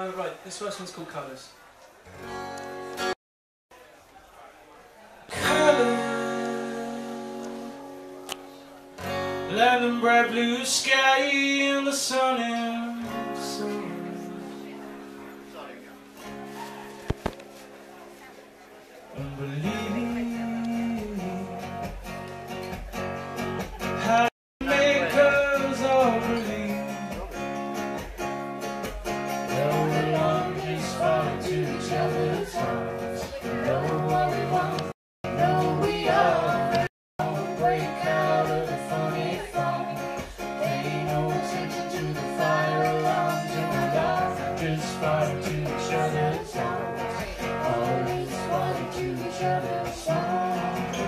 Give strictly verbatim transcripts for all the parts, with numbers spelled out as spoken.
Uh, right, this first one's called Colours. Colours, like the bright blue sky and the sun and sun. And believe how to make us all believe that we belong just fine to each other's arms. We know what we want, know we are. Don't break out of the funny fun. Pay no attention to the fire alarms, and we are just fine to each other's arms. Always fine to each other's arms.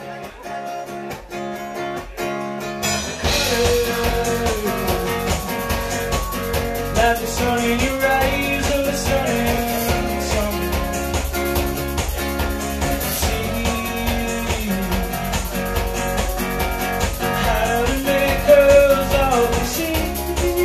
Like the sun in your eyes, or the sun in summer. See how to make us all see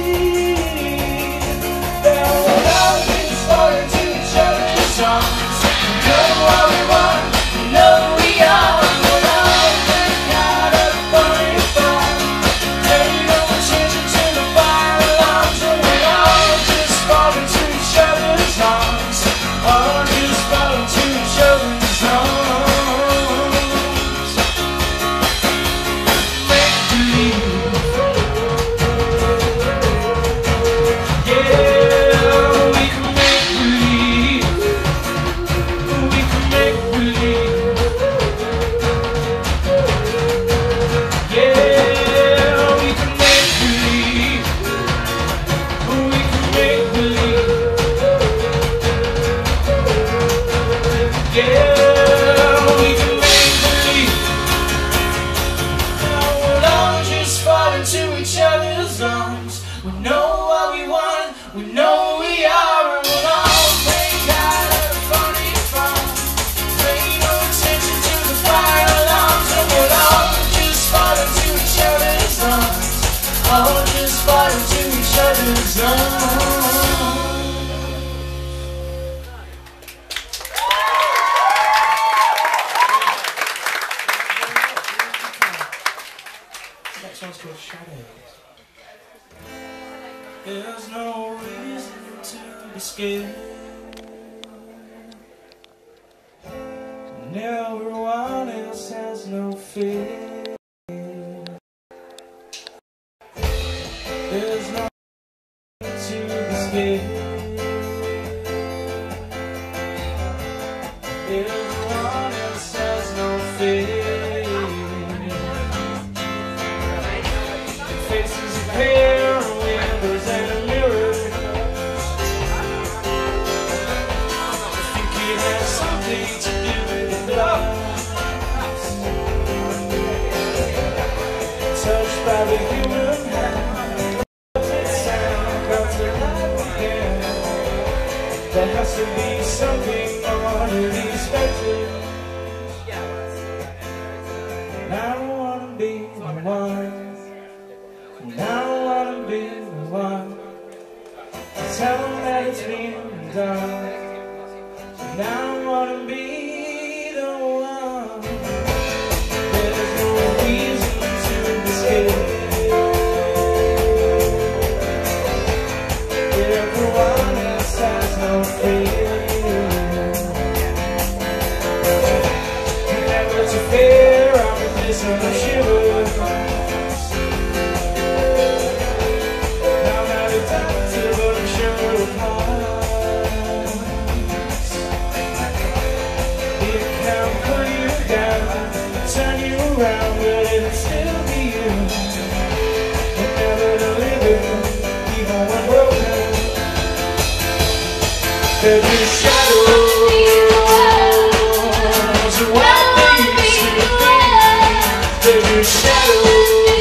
that we're always falling to each other's arms. We know what we want, we know we are. We're all break out of the funny fun. Pay no attention to the fire alarms, and we're all just falling to each other's arms. All just falling to each other's arms. Make believe, yeah, we can make believe. We can make believe, yeah, we can make believe. We can make believe, yeah, we can make believe. Now we'll all just fall into each other's arms. We know what we want, we know we are, and we'll all break out of the funny fun. Pay no attention to the fire alarms, and we'll all just fall into each other's arms. All just fall into each other's arms. Next one's called Shadows. There's no reason to be scared, and everyone else has no fear. There's no reason to be scared. Everyone else has no fear. Faces appear, windows and a mirror. I think it has something to do with love. Touched by the human hand, it sound comes alive again. There has to be something more than expected. And I don't wanna be the one. And I don't wanna be the one to tell them that it's been done. And I don't wanna be the one. There's no reason to be scared. Everyone else has no fear. And never to fear, I'm a listener shiver. Turn you around, will it still be you? And never to live it, even when broken. There's a shadow. What they used to be. There's a shadow.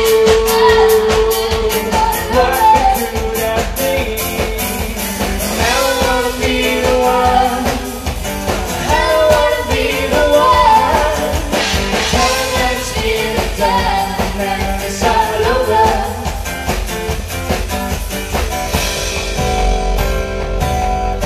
What could that be? I don't wanna be the one. I don't wanna be the one. Let's get it done, now it's all over.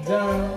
done.